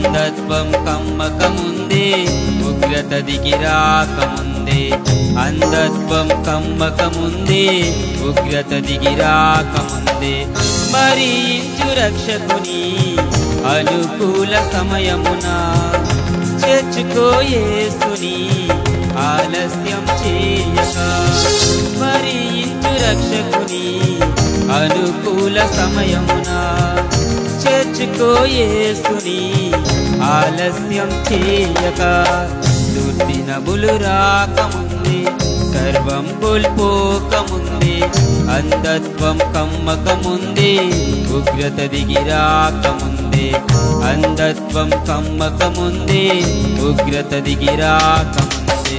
అంధత్వం కమ్మకముందే ఉగ్రత దిగిరాకముందే అంధత్వం కమ్మకముందే ఉగ్రత దిగిరాకముందే మరించు రక్షకుని అనుకూల సమయమున చేర్చుకో యేసుని ఆలస్యం చేయక మరించు రక్షకుని అనుకూల సమయమున చేర్చుకో యేసుని ఆలస్యం చేయక దుర్దినములు రాకముందే సర్వం కోల్పోకముందే అంధత్వం కమ్మకముందే ఉగ్రత దిగిరాకముందే అంధత్వం కమ్మకముందే ఉగ్రత దిగిరాకముందే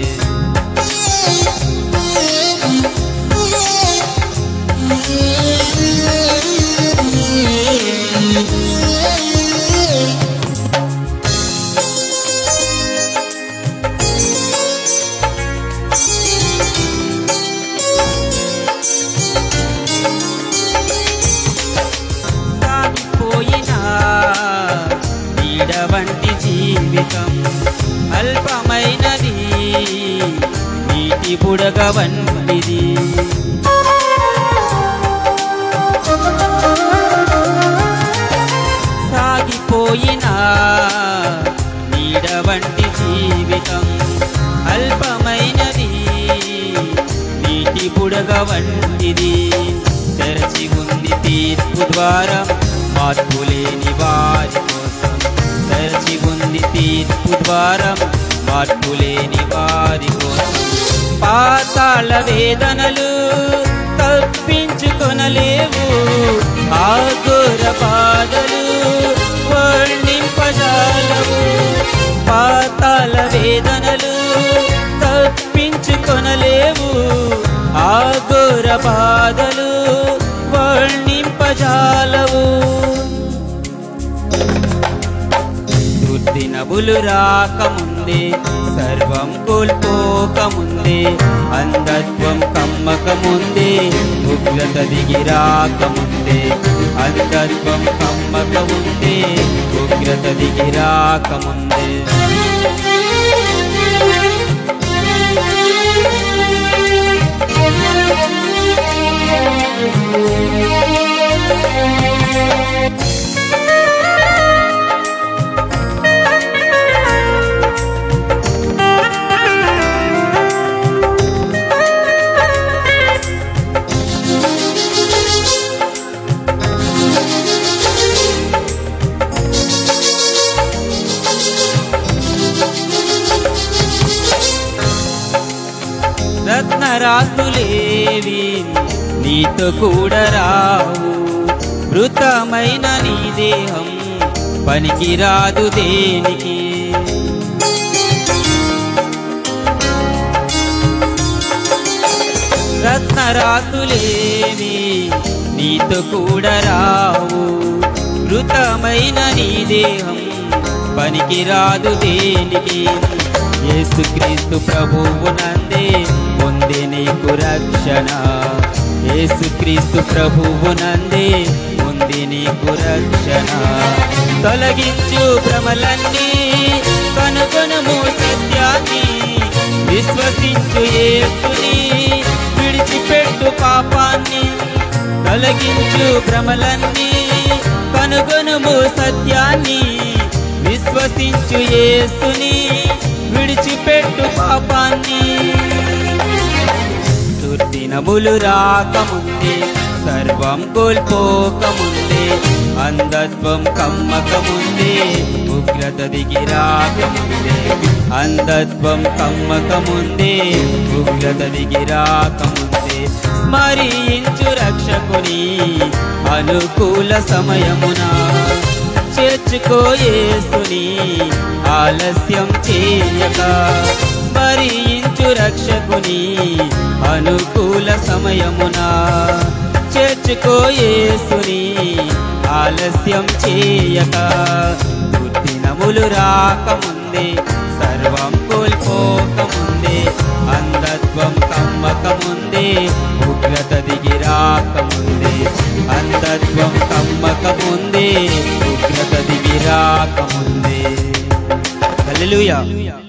వంటి జీవితం అల్పమైనది నీటి బుడగ వంటిది సాగిపోయిన నీడ వంటి జీవితం అల్పమైనది నీటి బుడగ వంటిది తెరచి ఉంది తీర్పు ద్వారం మార్పు లేని వారి కోసం తెరచి ఉంది తీర్పు ద్వారం మార్పు లేని వారి కోసం పాతాళ వేదనలు తప్పించుకొనలేవు ఆ ఘోర బాధలు వర్ణింపజాలవు పాతాళ వేదనలు తప్పించుకొనలేవు ఆ ఘోర బాధలు వర్ణింపజాలవు దినములు రాకముందే సర్వం కోల్పోకముందే అంధత్వం కమ్మకముందే ఉగ్రత దిగిరాకముందే అంధత్వం కమ్మకముందే ఉగ్రత దిగిరాకముందే రత్నరాసులేవి నీతో కూడా రావు మృతమైన నీ దేహం పనికి రాదు దేనికి రత్నరాసులేవి నీతో కూడా రావు మృతమైన నీ దేహం పనికి రాదు దేనికి యేసుక్రీస్తు ప్రభువు నందే పొందే నీకు రక్షణ యేసుక్రీస్తు ప్రభువు నందే పొందే నీకు రక్షణ తొలగించు భ్రమలన్నీ కనుగొనుము సత్యాన్ని విశ్వసించు యేసుని విడిచిపెట్టు పాపాన్ని తొలగించు భ్రమలన్నీ కనుగొనుము సత్యాన్ని విశ్వసించు యేసుని విడిచిపెట్టు పాపాన్ని దుర్దినములు రాకముందే సర్వం కోల్పోకముందే అంధత్వం కమ్మకముందే ఉగ్రత దిగిరాకముందే అంధత్వం కమ్మకముందే ఉగ్రత దిగిరాకముందే స్మరించు రక్షకుని అనుకూల సమయమున చేర్చుకో యేసుని ఆలస్యం చేయక స్మరించు రక్షకుని అనుకూల సమయమున చేర్చుకో యేసుని ఆలస్యం చేయక దుర్దినములు రాకముందే సర్వం కోల్పోకముందే అంధత్వం కమ్మకముందే ఉగ్రత దిగిరాకముందే అంధత్వం కమ్మకముందే ఉగ్రత దిగి రాకముందే. హల్లెలూయా.